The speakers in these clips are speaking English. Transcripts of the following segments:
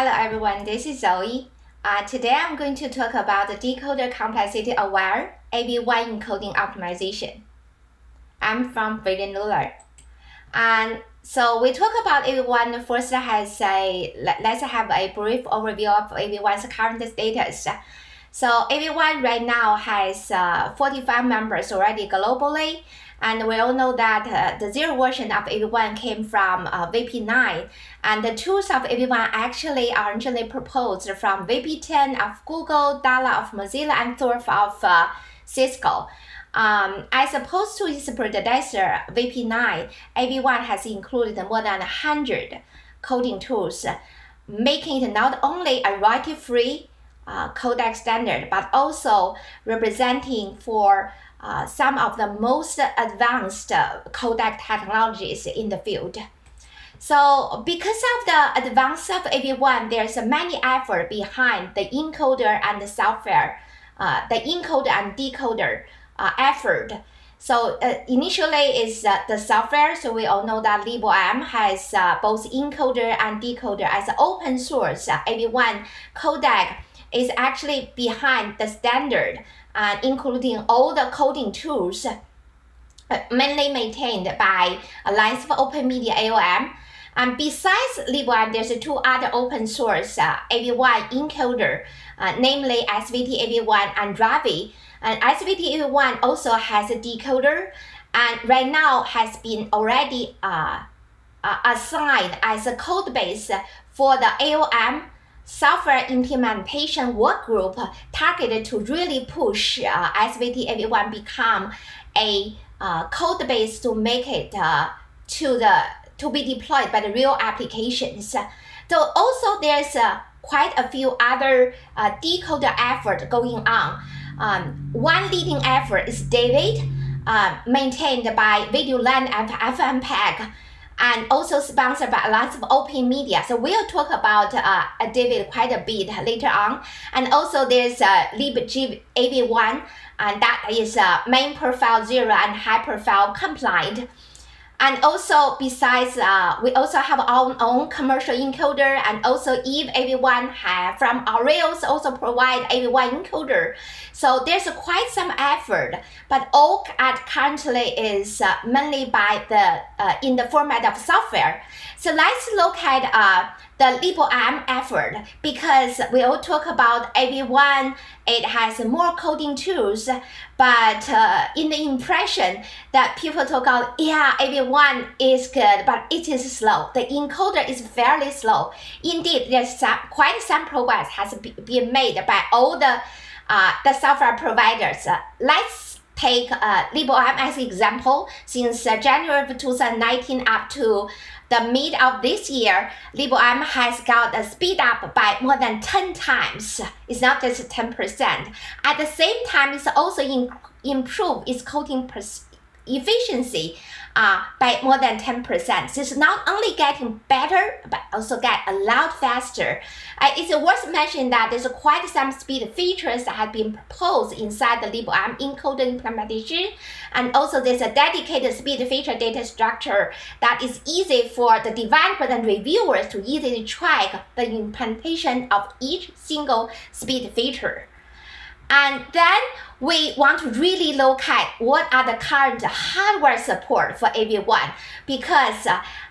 Hello everyone, this is Zoe. Today I'm going to talk about the decoder complexity aware AV1 encoding optimization. I'm from William Luller. And so we talk about AV1. First, let's have a brief overview of AV1's current status. So AV1 right now has 45 members already globally. And we all know that the zero version of AV1 came from VP9. And the tools of AV1 actually are originally proposed from VP10 of Google, Dala of Mozilla, and Thorpe of Cisco. As opposed to its predecessor, VP9, AV1 has included more than 100 coding tools, making it not only a royalty-free codec standard, but also representing for some of the most advanced codec technologies in the field. So because of the advance of AV1, there's many effort behind the encoder and the software, the encoder and decoder effort. So initially is the software. So we all know that LibOM has both encoder and decoder as open source. AV1 codec is actually behind the standard, including all the coding tools, mainly maintained by Alliance for Open Media AOM. And besides LibOM, there's two other open source AV1 encoder, namely SVT AV1 and Ravi. And SVT AV1 also has a decoder, and right now has been already assigned as a code base for the AOM software implementation work group targeted to really push SVT AV1 become a code base to make it to be deployed by the real applications. So also there's quite a few other decoder effort going on. One leading effort is David, maintained by VideoLAN and FMPEG, and also sponsored by lots of open media. So we'll talk about David quite a bit later on. And also there's libg AV1, and that is main profile 0 and high profile compliant. And also besides, we also have our own commercial encoder, and also Eve AV1 from Aureus also provide AV1 encoder. So there's quite some effort, but all currently is mainly by in the format of software. So let's look at the LibOM effort, because we all talk about AV1, it has more coding tools, but in the impression that people talk about, yeah, AV1 is good, but it is slow. The encoder is fairly slow. Indeed, there's quite some progress has been made by all the software providers. Let's take LibOM as an example. Since January of 2019 up to the mid of this year, LibOM has got a speed up by more than 10 times. It's not just 10%. At the same time, it's also improved its coding efficiency by more than 10%. So it's not only getting better, but also get a lot faster. It's worth mentioning that there's quite some speed features that have been proposed inside the LibOM encoder implementation. And also there's a dedicated speed feature data structure that is easy for the developers and reviewers to easily track the implementation of each single speed feature. And then we want to really look at what are the current hardware support for AV1, because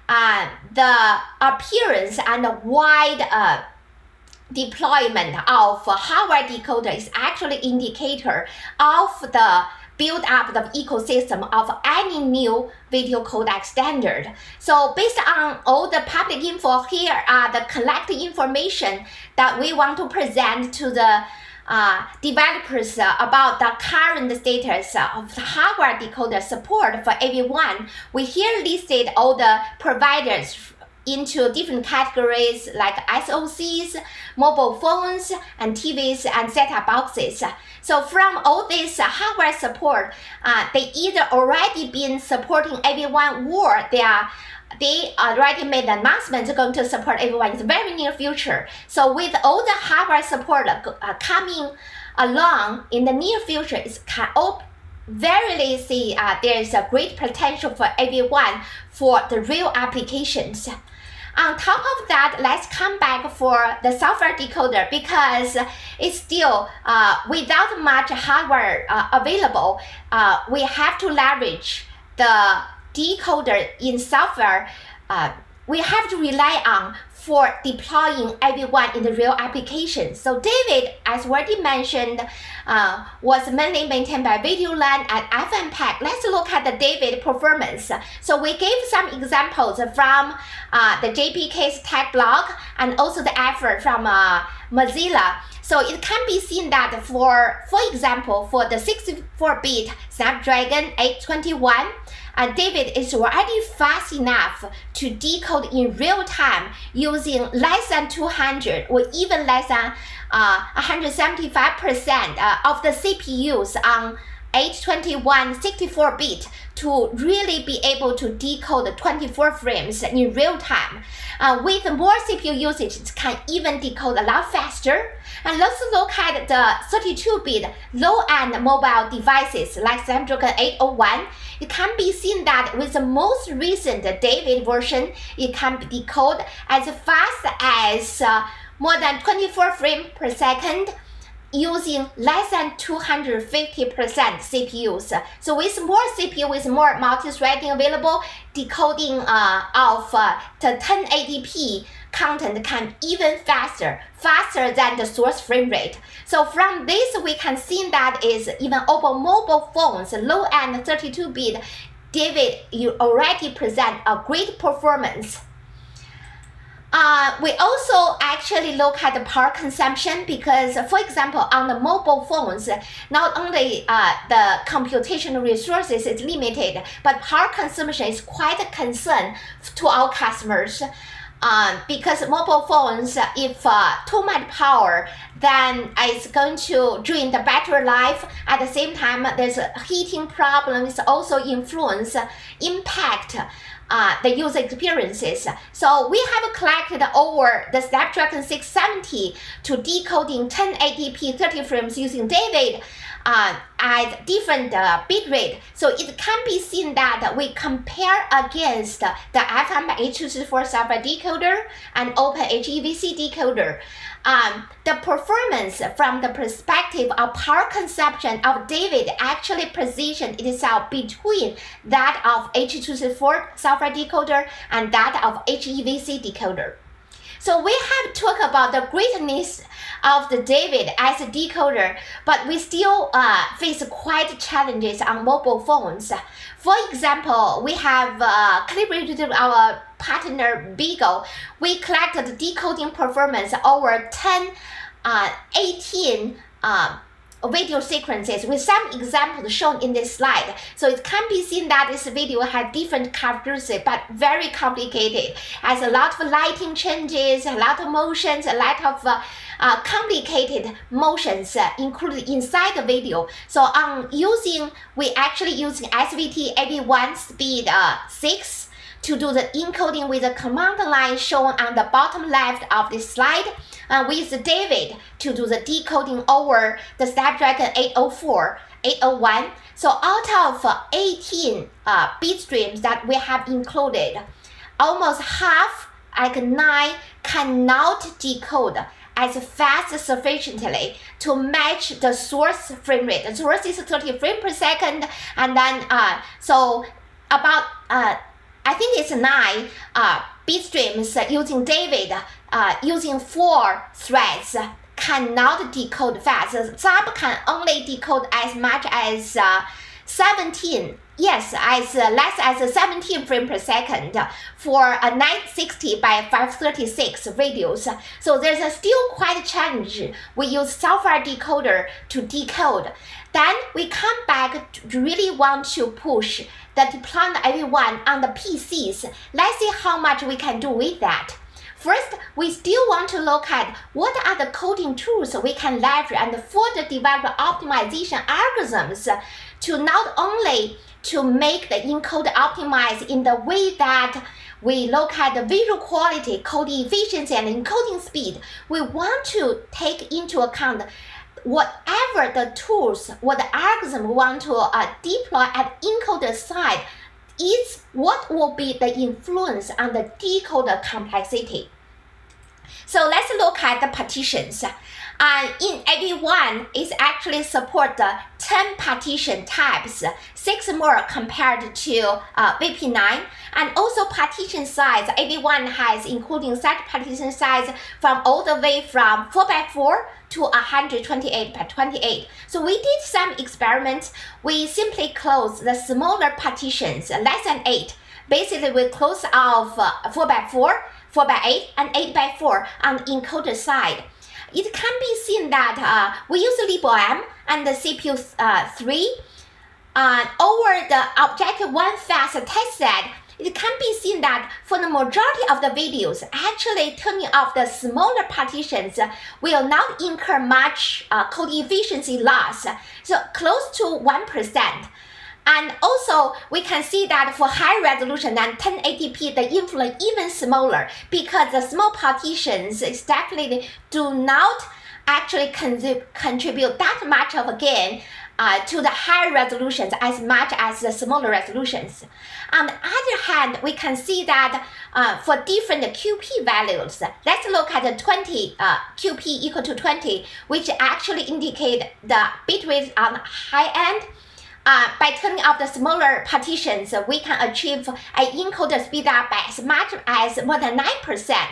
the appearance and the wide deployment of hardware decoder is actually indicator of the build up the ecosystem of any new video codec standard. So based on all the public info, here are the collected information that we want to present to the developers about the current status of the hardware decoder support for AV1. We here listed all the providers into different categories like SoCs, mobile phones, and TVs, and set-top boxes. So from all this hardware support, they either already been supporting AV1 or they already made the announcement they're going to support AV1 in the very near future. So with all the hardware support coming along in the near future, it's verily see there is a great potential for AV1 for the real applications. On top of that, let's come back for the software decoder because it's still without much hardware available. We have to leverage the decoder in software. We have to rely on for deploying AV1 in the real application. So David, as already mentioned, was mainly maintained by Videoland and FMPEG. Let's look at the David performance. So we gave some examples from the JPK's tech blog and also the effort from Mozilla. So it can be seen that for example, for the 64-bit Snapdragon 821, David is already fast enough to decode in real time using less than 200 or even less than 175% of the CPUs on 821 64-bit to really be able to decode 24 frames in real time. With more CPU usage, it can even decode a lot faster. And let's look at the 32-bit low-end mobile devices like Snapdragon 801. It can be seen that with the most recent David version, it can be decoded as fast as more than 24 frames per second using less than 250% CPUs. So with more CPU, with more multi-threading available, decoding of the 1080p content can even faster than the source frame rate. So from this, we can see that is even over mobile phones, low-end 32-bit, David, you already present a great performance. We also actually look at the power consumption because, for example, on the mobile phones, not only the computational resources is limited, but power consumption is quite a concern to our customers. Because mobile phones, if too much power, then it's going to drain the battery life. At the same time, there's heating problems also impact the user experiences. So we have collected over the Snapdragon 670 to decoding 1080p 30 frames using David at different bit rate. So it can be seen that we compare against the FMH264 software decoder and OpenHEVC decoder. The performance from the perspective of power consumption of David actually positioned itself between that of H.264 software decoder and that of HEVC decoder. So we have talked about the greatness of the David as a decoder, but we still face quite challenges on mobile phones. For example, we have collaborated with our partner Beagle. We collected the decoding performance over 18 video sequences with some examples shown in this slide. So it can be seen that this video has different characteristics but very complicated, as a lot of lighting changes, a lot of motions, a lot of complicated motions included inside the video. So we actually using SVT AV1 speed 6 to do the encoding with the command line shown on the bottom left of this slide, with David to do the decoding over the Snapdragon 801. So out of 18 bit streams that we have included, almost half, like 9, cannot decode as fast sufficiently to match the source frame rate. The source is 30 frames per second, and then so about I think it's 9 bit streams using David using 4 threads cannot decode fast. Some can only decode as much as 17. Yes, as less as 17 frames per second for a 960 by 536 videos. So there's still quite a challenge. We use software decoder to decode. Then we come back to really want to push the deployment of AV1 on the PCs. Let's see how much we can do with that. First, we still want to look at what are the coding tools we can leverage and further develop optimization algorithms to not only to make the encode optimized in the way that we look at the visual quality, coding efficiency, and encoding speed. We want to take into account whatever the tools or the algorithm we want to deploy at encoder side what will be the influence on the decoder complexity. So let's look at the partitions. In AB1, it actually support the 10 partition types, 6 more compared to VP9. And also partition size, AB1 has including set partition size from all the way from 4x4 to 128x28. So we did some experiments. We simply closed the smaller partitions, less than 8. Basically, we close off 4x4, 4x8, and 8x4 on the encoder side. It can be seen that we use LibM and the CPU3 over the Objective-1 fast test set. It can be seen that for the majority of the videos, actually turning off the smaller partitions will not incur much code efficiency loss, so close to 1%. And also, we can see that for high resolution than 1080p, the influence even smaller because the small partitions is definitely do not actually contribute that much of a gain to the higher resolutions as much as the smaller resolutions. On the other hand, we can see that for different QP values, let's look at the 20 QP equal to 20, which actually indicate the bitrate on the high end. By turning off the smaller partitions, we can achieve an encoder speed up by as much as more than 9%.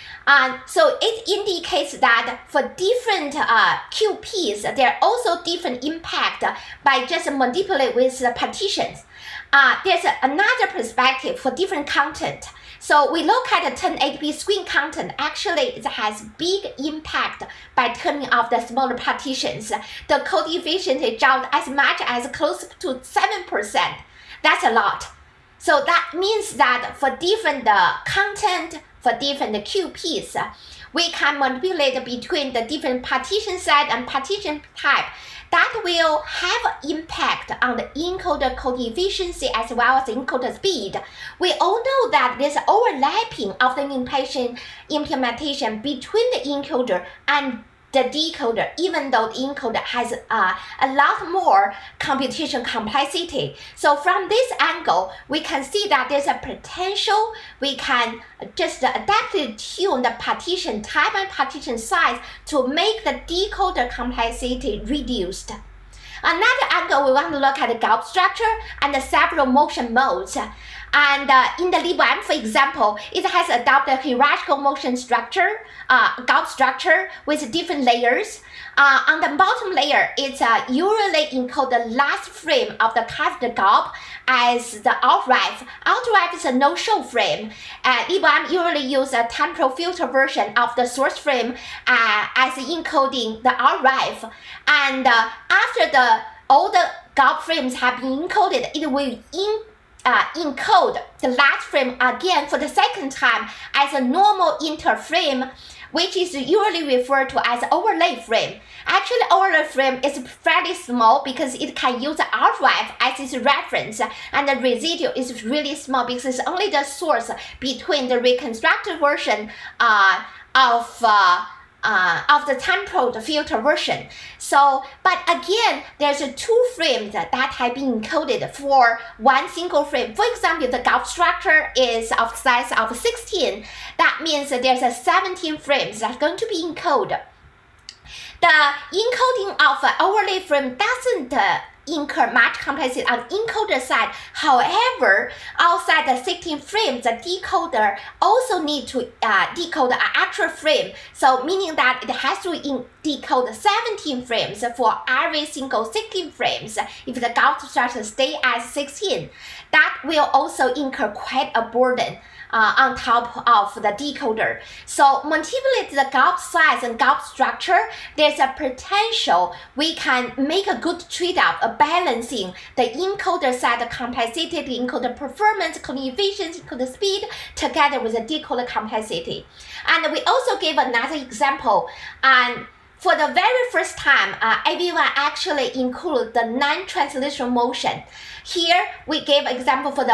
So it indicates that for different QPs, there are also different impact by just manipulating with the partitions. There's another perspective for different content. So we look at the 1080p screen content. Actually, it has big impact by turning off the smaller partitions. The code efficiency dropped as much as close to 7%. That's a lot. So that means that for different content, for different QPs, we can manipulate between the different partition set and partition type. That will have impact on the encoder code efficiency as well as the encoder speed. We all know that there's overlapping of the implementation between the encoder and the decoder, even though the encoder has a lot more computation complexity. So from this angle, we can see that there's a potential we can just adaptively tune the partition type and partition size to make the decoder complexity reduced. Another angle, we want to look at the gulp structure and the several motion modes. And in the LibM, for example, it has adopted hierarchical motion structure, gulp structure with different layers. On the bottom layer, it's usually encode the last frame of the custom gulp as the outref. Outref is a no-show frame. LibM usually use a temporal filter version of the source frame as encoding the outref. And after all the gulp frames have been encoded, it will encode the last frame again for the second time as a normal interframe, which is usually referred to as overlay frame. Actually, overlay frame is fairly small because it can use the outref as its reference, and the residual is really small because it's only the source between the reconstructed version of the temporal filter version. So, but again, there's two frames that have been encoded for one single frame. For example, the gulp structure is of size of 16. That means that there's 17 frames that's going to be encoded. The encoding of an overlay frame doesn't incur much complexity on the encoder side. However, outside the 16 frames, the decoder also need to decode an actual frame. So meaning that it has to decode 17 frames for every single 16 frames. If the gulp structure stay at 16, that will also incur quite a burden on top of the decoder. So manipulate the gulp size and gulp structure, there's a potential we can make a good trade-off of balancing the encoder side complexity, the encoder performance, code efficiency, code speed, together with the decoder complexity. And we also gave another example. And for the very first time, AB1 actually include the non-translational motion. Here, we gave example for the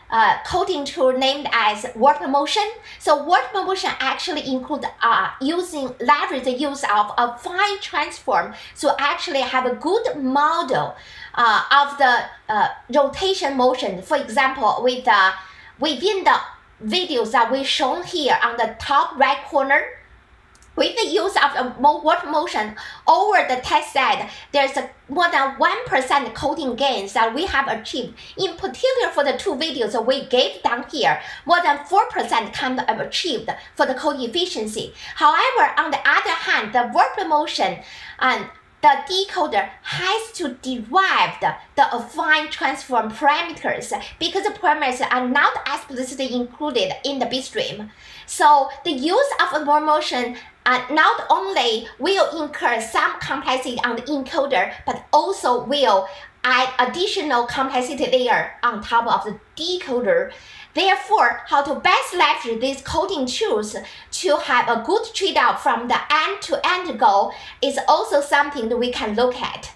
coding tool named as warp motion. So warp motion actually include leverage the use of a fine transform to actually have a good model of the rotation motion. For example, with within the videos that we've shown here on the top right corner, with the use of the warp motion over the test set, there's more than 1% coding gains that we have achieved. In particular, for the two videos that we gave down here, more than 4% can be achieved for the code efficiency. However, on the other hand, the warp motion and the decoder has to derive the affine transform parameters because the parameters are not explicitly included in the bitstream. So the use of a warp motion not only will incur some complexity on the encoder, but also will add additional complexity layer on top of the decoder. Therefore, how to best leverage these coding tools to have a good trade-off from the end-to-end goal is also something that we can look at.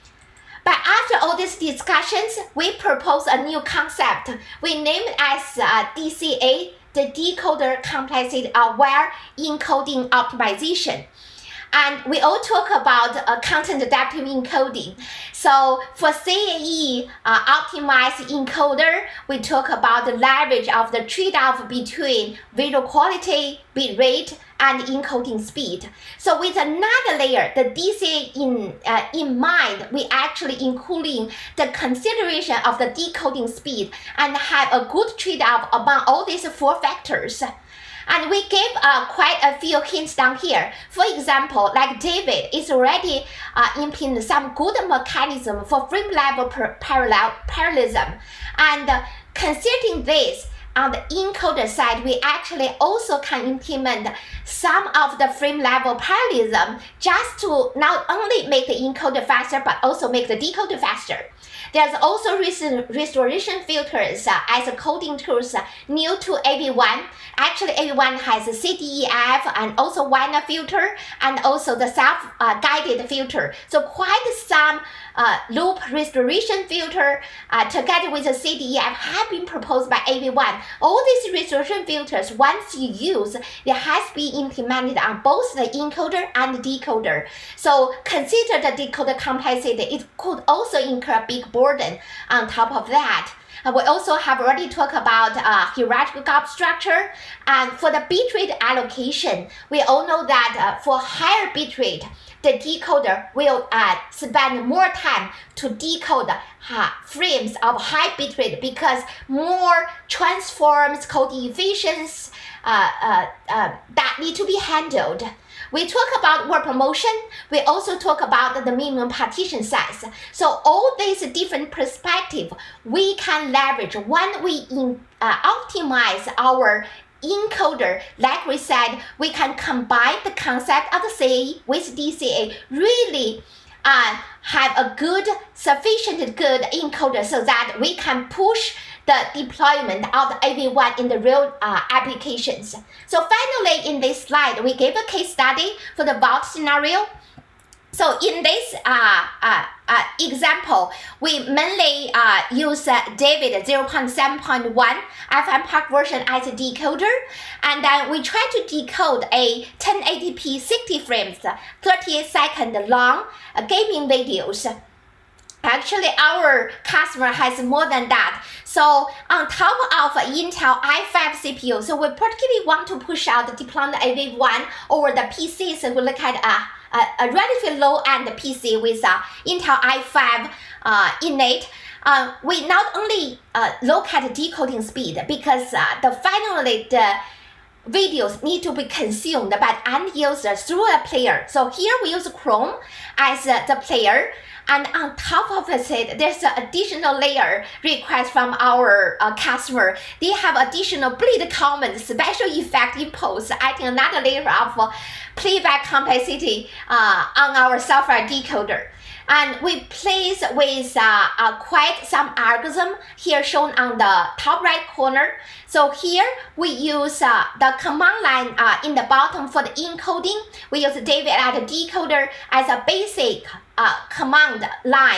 But after all these discussions, we propose a new concept. We name it as DCA, the Decoder Complexity Aware Encoding Optimization. And we all talk about content adaptive encoding. So for CAE optimized encoder, we talk about the leverage of the trade-off between video quality, bit rate, and encoding speed. So with another layer, the DCA in mind, we actually including the consideration of the decoding speed and have a good trade-off among all these four factors. And we gave quite a few hints down here. For example, like David is already implementing some good mechanism for frame level parallelism. And considering this, on the encoder side, we actually also can implement some of the frame level parallelism just to not only make the encoder faster, but also make the decoder faster. There's also restoration filters as coding tools new to AV1. Actually, AV1 has a CDEF and also Wiener filter and also the self-guided filter. So quite some loop restoration filter together with the CDEF have been proposed by AV1. All these restoration filters, once you use, they has been implemented on both the encoder and the decoder. So consider the decoder complexity. It could also incur a big burden on top of that. We also have already talked about hierarchical gap structure. And for the bitrate allocation, we all know that for higher bitrate, the decoder will spend more time to decode frames of high bitrate because more transforms, code efficiency that need to be handled. We talk about warp motion. We also talk about the minimum partition size. So all these different perspectives we can leverage when we optimize our encoder. Like we said, we can combine the concept of the CAE with DCA, really have a good, sufficient good encoder so that we can push the deployment of the AV1 in the real applications. So finally, in this slide, we gave a case study for the vault scenario. So in this example, we mainly use David 0.7.1 FMPark version as a decoder, and then we try to decode a 1080p 60 frames, 38-second long gaming videos. Actually, our customer has more than that. So on top of Intel i5 CPU, so we particularly want to push out the deployment AV1 over the PC. So we look at a relatively low-end PC with Intel i5 innate. We not only look at decoding speed because finally the videos need to be consumed by end users through a player. So here we use Chrome as the player. And on top of it, there's an additional layer request from our customer. They have additional bleed comments, special effect impulse, adding another layer of playback complexity on our software decoder. And we place with quite some algorithm here shown on the top right corner. So here we use the command line in the bottom for the encoding. We use David as a decoder as a basic command line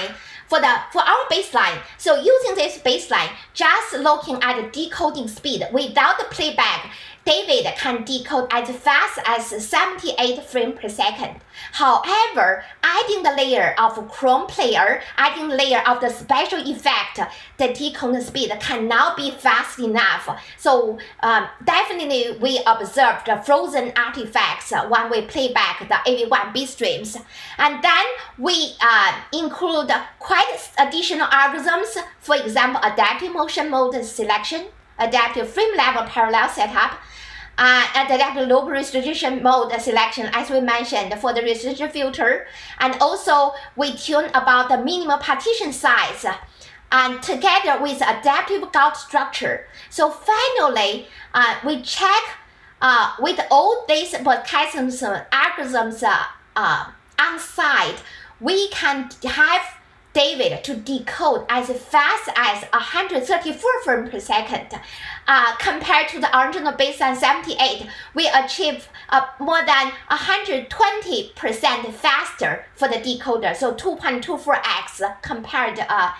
for our baseline. So using this baseline, just looking at the decoding speed without the playback, David can decode as fast as 78 frames per second. However, adding the layer of Chrome Player, adding the layer of the special effect, the decoding speed cannot be fast enough. So definitely we observed the frozen artifacts when we play back the AV1 bit streams. And then we include quite additional algorithms, for example, adaptive motion mode selection, adaptive frame level parallel setup, and adaptive loop restriction mode selection, as we mentioned, for the restriction filter. And also we tune about the minimal partition size, and together with adaptive gauge structure. So finally, we check with all these mechanisms, algorithms on site, we can have David to decode as fast as 134 frames per second. Compared to the original baseline 78, we achieve more than 120% faster for the decoder, so 2.24x compared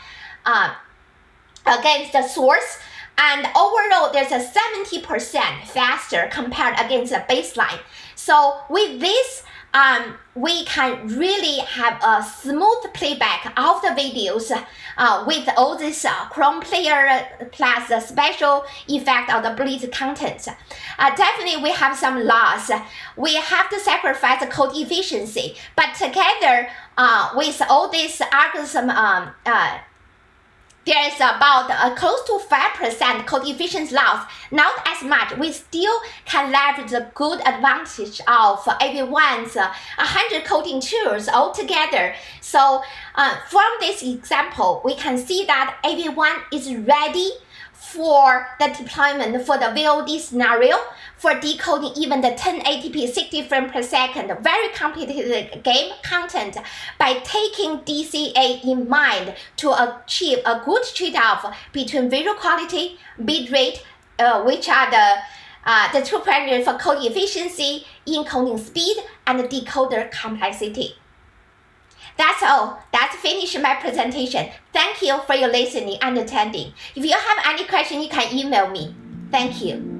against the source. And overall, there's a 70% faster compared against the baseline. So with this, we can really have a smooth playback of the videos with all this Chrome Player plus the special effect of the Blitz content. Definitely we have some loss. We have to sacrifice the code efficiency, but together with all this algorithm, there is about close to 5% code efficiency loss, not as much. We still can leverage the good advantage of AV1's 100 coding tools altogether. So from this example, we can see that AV1 is ready for the deployment for the VOD scenario, for decoding even the 1080p 60 frames per second, very complicated game content, by taking DCA in mind to achieve a good trade-off between visual quality, bit rate, which are the two parameters for code efficiency, encoding speed, and decoder complexity. That's all. That's finished my presentation. Thank you for your listening and attending. If you have any question, you can email me. Thank you.